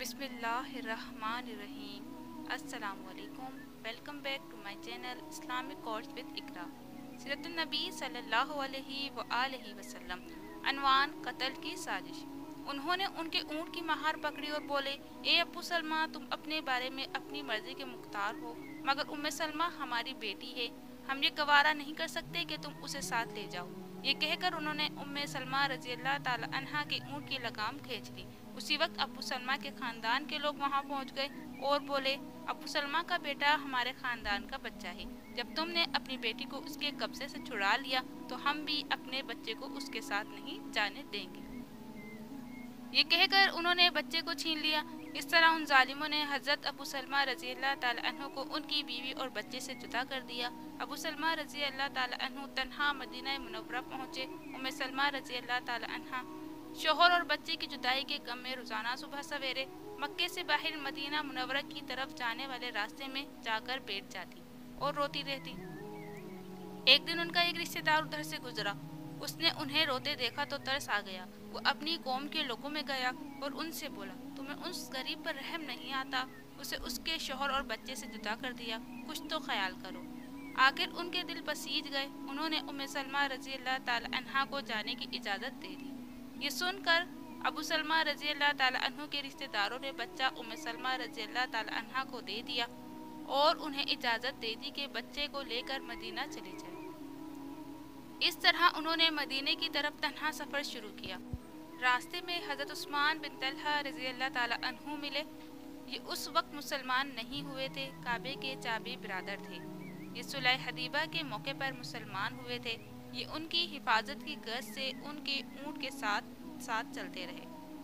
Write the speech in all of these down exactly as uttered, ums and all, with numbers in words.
بسم اللہ الرحمن الرحیم۔ السلام علیکم، welcome back to my channel Islamic course with Iqra. سیرت النبی صلی اللہ علیہ وآلہ وسلم۔ عنوان: قتل کی سازش۔ انہوں نے ان کے اونٹ کی مہار پکڑی اور بولے، اے ابو سلمہ، تم اپنے بارے میں اپنی مرضی کے مختار ہو، مگر ام سلمہ ہماری بیٹی ہے، ہم یہ گوارا نہیں کر سکتے کہ تم اسے ساتھ لے جاؤ۔ یہ کہہ کر انہوں نے ام سلمہ رضی اللہ تعالی عنہا کے اونٹ کی لگام کھینچ لی۔ اسی وقت ابو سلمہ کے خاندان کے لوگ وہاں پہنچ گئے اور بولے، ابو سلمہ کا بیٹا ہمارے خاندان کا بچہ ہے، جب تم نے اپنی بیٹی کو اس کے قبضے سے چھڑا لیا تو ہم بھی اپنے بچے کو اس کے ساتھ نہیں جانے دیں گے۔ یہ کہہ کر انہوں نے بچے کو چھین لیا۔ اس طرح ان ظالموں نے حضرت ابو سلمہ رضی اللہ تعالی عنہ کو ان کی بیوی اور بچے سے جدا کر دیا۔ ابو سلمہ رضی اللہ تعالی عنہ تنہا مدینہ منورہ پہنچے۔ ام سلمہ رضی اللہ تعالی عنہ شوہر اور بچے کی جدائی کے غم میں روزانہ صبح سویرے مکے سے باہر مدینہ منورہ کی طرف جانے والے راستے میں جا کر بیٹھ جاتی اور روتی رہتی۔ ایک دن ان کا ایک رشتہ دار ادھر سے گزرا، اس نے انہیں روتے دیکھا تو ترس آ گیا۔ وہ اپنی قوم کے لوگوں میں گیا اور ان سے بولا، تمہیں اس غریب پر رحم نہیں آتا؟ اسے اس کے شوہر اور بچے سے جدا کر دیا، کچھ تو خیال کرو۔ آخر ان کے دل بسیج گئے، انہوں نے ام سلمہ رضی اللہ تعالی عنہا کو جانے کی اجازت دے دی۔ یہ سن کر ابو سلمہ رضی اللہ تعالی عنہ کے رشتہ داروں نے بچہ ام سلمہ رضی اللہ تعالی عنہا کو دے دیا اور انہیں اجازت دے دی کہ بچے کو لے کر مدینہ چلے جائیں۔ اس طرح انہوں نے مدینے کی طرف تنہا سفر شروع کیا۔ راستے میں حضرت عثمان بن طلحہ رضی اللہ تعالی عنہ ملے۔ یہ اس وقت مسلمان نہیں ہوئے تھے، کعبے کے چابی برادر تھے۔ یہ صلح حدیبہ کے موقع پر مسلمان ہوئے تھے۔ یہ ان کی حفاظت کی غرض سے ان کے اونٹ کے ساتھ ساتھ چلتے رہے،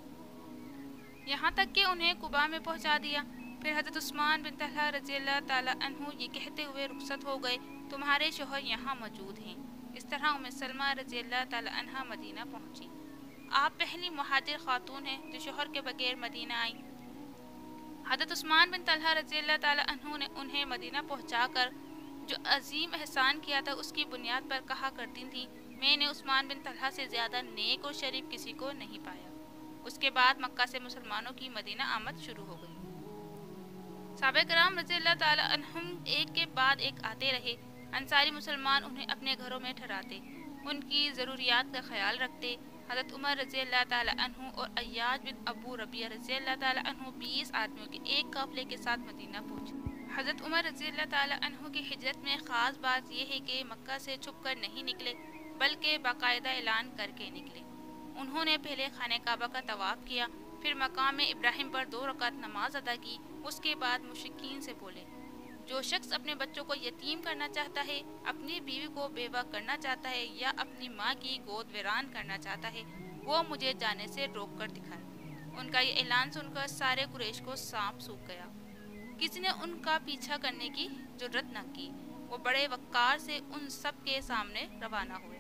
یہاں تک کہ انہیں قباء میں پہنچا دیا۔ پھر حضرت عثمان بن طلحہ رضی اللہ تعالی عنہ یہ کہتے ہوئے رخصت ہو گئے، تمہارے شوہر یہاں موجود ہیں۔ اس طرح ام سلمہ رضی اللہ تعالی عنہا مدینہ پہنچی۔ آپ پہلی مہاجر خاتون ہیں جو شوہر کے بغیر مدینہ آئیں۔ حضرت عثمان بن طلحہ رضی اللہ تعالی عنہ نے انہیں مدینہ پہنچا کر جو عظیم احسان کیا تھا اس کی بنیاد پر کہا کرتی تھیں، میں نے عثمان بن طلحہ سے زیادہ نیک اور شریف کسی کو نہیں پایا۔ اس کے بعد مکہ سے مسلمانوں کی مدینہ آمد شروع ہو گئی۔ صحابہ کرام رضی اللہ تعالی عنہم ایک کے بعد ایک آتے رہے۔ انصاری مسلمان انہیں اپنے گھروں میں ٹھہراتے، ان کی ضروریات کا خیال رکھتے۔ حضرت عمر رضی اللہ تعالی عنہ اور عیاض بن ابو ربیعہ رضی اللہ تعالی عنہ بیس آدمیوں کے ایک قافلے کے ساتھ مدینہ پہنچے۔ حضرت عمر رضی اللہ تعالی عنہ کی ہجرت میں خاص بات یہ ہے کہ مکہ سے چھپ کر نہیں نکلے بلکہ باقاعدہ اعلان کر کے نکلے۔ انہوں نے پہلے خانہ کعبہ کا طواف کیا، پھر مقام ابراہیم پر دو رکعت نماز ادا کی۔ اس کے بعد مشرکین سے بولے، جو شخص اپنے بچوں کو یتیم کرنا چاہتا ہے، اپنی بیوی کو بیوہ کرنا چاہتا ہے یا اپنی ماں کی گود ویران کرنا چاہتا ہے، وہ مجھے جانے سے روک کر دکھائے۔ ان کا یہ اعلان سن کر سارے قریش کو سانپ سونکھ گیا، کسی نے ان کا پیچھا کرنے کی جرات نہ کی۔ وہ بڑے وقار سے ان سب کے سامنے روانہ ہوئے۔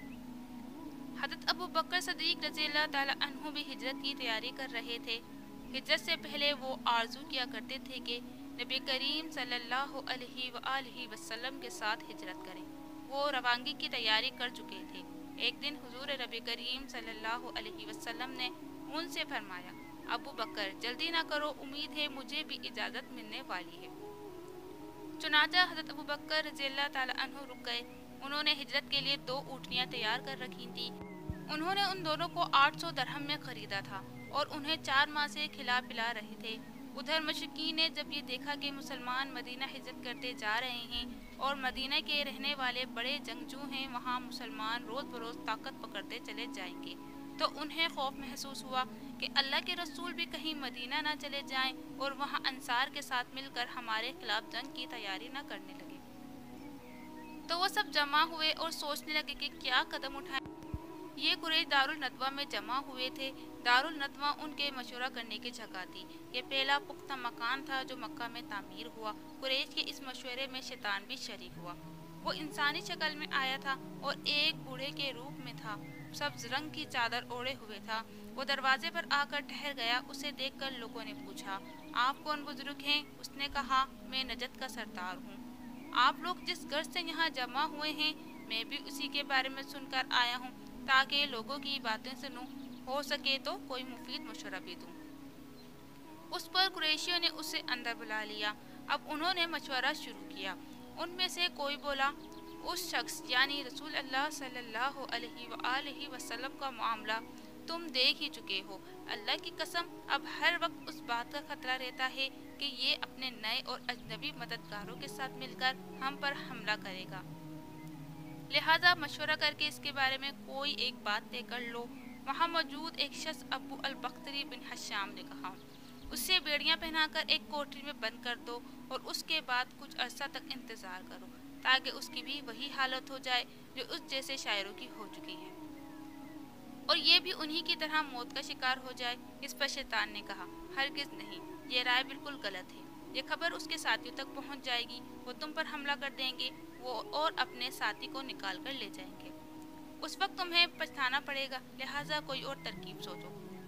حضرت ابو بکر صدیق رضی اللہ تعالی عنہ بھی ہجرت کی تیاری کر رہے تھے۔ ہجرت سے پہلے وہ آرزو کیا کرتے تھے کہ نبی کریم صلی اللہ علیہ وآلہ وسلم کے ساتھ ہجرت کریں۔ وہ روانگی کی تیاری کر چکے تھے۔ ایک دن حضور نبی کریم صلی اللہ علیہ وسلم نے ان سے فرمایا، ابو بکر جلدی نہ کرو، امید ہے مجھے بھی اجازت ملنے والی ہے۔ چنانچہ حضرت ابو بکر رضی اللہ تعالی عنہ رک گئے۔ انہوں نے ہجرت کے لیے دو اونٹنیاں تیار کر رکھی تھیں۔ انہوں نے ان دونوں کو آٹھ سو درہم میں خریدا تھا اور انہیں چار ماہ سے کھلا پلا رہے تھے۔ ادھر مشرکین نے جب یہ دیکھا کہ مسلمان مدینہ ہجرت کرتے جا رہے ہیں اور مدینہ کے رہنے والے بڑے جنگجو ہیں، وہاں مسلمان روز بروز طاقت پکڑتے چلے جائیں گے، تو انہیں خوف محسوس ہوا کہ اللہ کے رسول بھی کہیں مدینہ نہ چلے جائیں اور وہاں انصار کے ساتھ مل کر ہمارے خلاف جنگ کی تیاری نہ کرنے لگے۔ تو وہ سب جمع ہوئے اور سوچنے لگے کہ کیا قدم اٹھائیں۔ یہ قریش دارالندوہ میں جمع ہوئے تھے۔ دارالندوہ ان کے مشورہ کرنے کی جگہ تھی۔ یہ پہلا پختہ مکان تھا جو مکہ میں تعمیر ہوا۔ قریش کے اس مشورے میں شیطان بھی شریک ہوا۔ وہ انسانی شکل میں آیا تھا اور ایک بوڑھے کے روپ میں تھا، سبز رنگ کی چادر اوڑھے ہوئے تھا۔ وہ دروازے پر آ کر ٹھہر گیا۔ اسے دیکھ کر لوگوں نے پوچھا، آپ کون بزرگ ہیں؟ اس نے کہا، میں نجد کا سردار ہوں۔ آپ لوگ جس غرض سے یہاں جمع ہوئے ہیں، میں بھی اسی کے بارے میں سن کر آیا ہوں، تاکہ لوگوں کی باتیں سنوں، ہو سکے تو کوئی مفید مشورہ بھی دوں۔ उस पर कुरैशियों ने उसे अंदर बुला लिया। अब उन्होंने मशवरा शुरू किया। उनमें से कोई बोला, उस शख्स यानी रसूल अल्लाह सल्लल्लाहु अलैहि वआलिहि वसल्लम का मामला तुम देख ही चुके हो। अल्लाह की कसम, अब हर वक्त उस बात का खतरा रहता है कि ये अपने नए और अजनबी मददगारों के साथ मिलकर हम पर हमला करेगा। लिहाजा मशवरा करके इसके बारे में कोई एक बात तय कर लो। वहाँ मौजूद एक शख्स अबू अल बख्तरी बिन हशाम ने कहा, उससे बेड़ियां पहनाकर एक कोठरी में बंद कर दो और उसके बाद कुछ अरसा तक इंतजार करो ताकि उसकी भी वही हालत हो जाए जो उस जैसे शायरों की हो चुकी है, और ये भी उन्हीं की तरह मौत का शिकार हो जाए। इस पर शैतान ने कहा, हरगिज नहीं, ये राय बिल्कुल गलत है। ये खबर उसके साथियों तक पहुंच जाएगी, वो तुम पर हमला कर देंगे वो और अपने साथी को निकाल कर ले जाएंगे। उस वक्त तुम्हें पछताना पड़ेगा, लिहाजा कोई और तरकीब सोचो।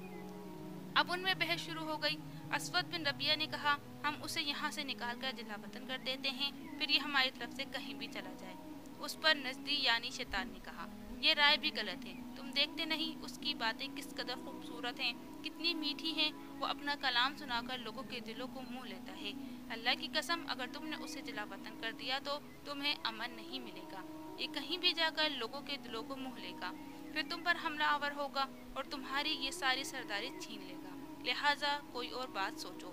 अब उनमें बहस शुरू हो गई। असवद बिन रबिया ने कहा, हम उसे यहाँ से निकाल कर जिला वतन कर देते हैं, फिर ये हमारी तरफ से कहीं भी चला जाए। उस पर नजदी यानी शैतान ने कहा, ये राय भी गलत है। तुम देखते नहीं उसकी बातें किस कदर खूबसूरत हैं, कितनी मीठी हैं। वो अपना कलाम सुनाकर लोगों के दिलों को मोह लेता है। अल्लाह की कसम, अगर तुमने उसे जिला वतन कर दिया तो तुम्हें अमन नहीं मिलेगा। ये कहीं भी जाकर लोगों के दिलों को मोह लेगा, फिर तुम पर हमला आवर होगा और तुम्हारी ये सारी सरदारी छीन लेगा। लिहाजा कोई और बात सोचो।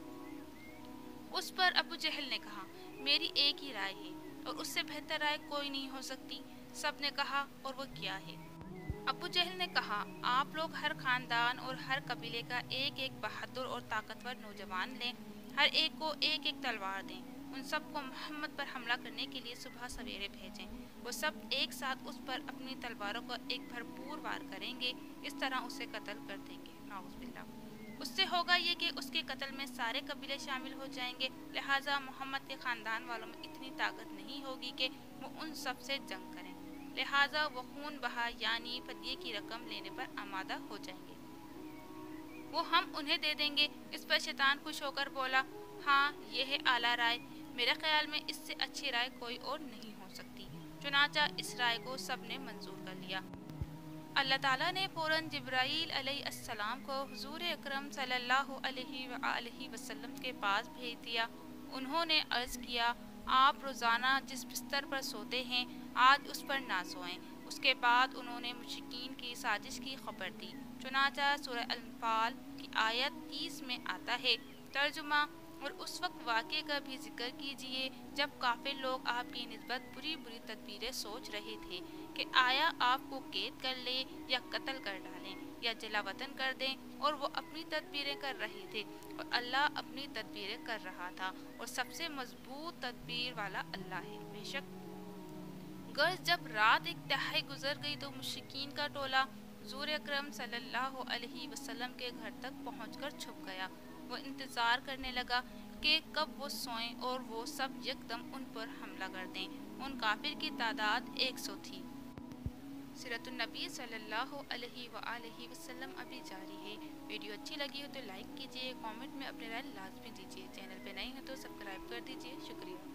उस पर अबू जहल ने कहा, मेरी एक ही राय है और उससे बेहतर राय कोई नहीं हो सकती। सब ने कहा, और वो क्या है? अबू जहल ने कहा, आप लोग हर खानदान और हर कबीले का एक एक बहादुर और ताकतवर नौजवान लें, हर एक को एक एक तलवार दें, उन सबको मोहम्मद पर हमला करने के लिए सुबह सवेरे भेजें। वो सब एक साथ उस पर अपनी तलवारों का एक भरपूर वार करेंगे, इस तरह उसे कत्ल कर देंगे। नाउज़ुबिल्लाह। उससे होगा ये कि उसके कत्ल में सारे कबीले शामिल हो जाएंगे, लिहाजा मोहम्मद के ख़ानदान वालों में इतनी ताकत नहीं होगी कि वो उन सब से जंग करें, लिहाजा वो खून बहा यानी फदिये की रकम लेने पर आमादा हो जाएंगे। वो हम उन्हें दे देंगे। इस पर शैतान खुश होकर बोला, हाँ, ये है आला राय। मेरे ख्याल में इससे अच्छी राय कोई और नहीं हो सकती। चुनाचा इस राय को सब ने मंजूर कर लिया। अल्लाह ताला ने फ़ौरन जिब्राईल अलैहिस्सलाम को हुज़ूर अकरम सल्लल्लाहु अलैहि वसल्लम के पास भेज दिया। उन्होंने अर्ज़ किया, आप रोज़ाना जिस बिस्तर पर सोते हैं आज उस पर ना सोएं। उसके बाद उन्होंने मुश्रिकीन की साजिश की खबर दी। चुनाचा सूरह अल-अनफ़ाल की आयत तीस में आता है। तर्जुमा, और उस वक्त वाक़े का भी जिक्र कीजिए जब काफिर लोग आपकी निस्बत बुरी बुरी तदबीरें सोच रहे थे कि आया आपको कैद कर ले या कत्ल कर डालें या जिला वतन कर दें, और वो अपनी तदबीरें कर रहे थे और अल्लाह अपनी तदबीरें कर रहा था, और सबसे मजबूत तदबीर वाला अल्लाह है। बेशक गर्ज जब रात एक तिहाई गुजर गई तो मुश्रिकीन का टोला हुज़ूर अकरम सल्लल्लाहु अलैहि वसल्लम के घर तक पहुंचकर छुप गया। वो इंतज़ार करने लगा कि कब वो सोएं और वो सब यकदम उन पर हमला कर दें। उन काफिर की तादाद एक सौ थी। सीरतुन नबी सल्लल्लाहु अलैहि वआलिहि वसल्लम अभी जारी है। वीडियो अच्छी लगी हो तो लाइक कीजिए, कमेंट में अपनी राय लाजमी दीजिए। चैनल पे नए हैं तो सब्सक्राइब कर दीजिए। शुक्रिया।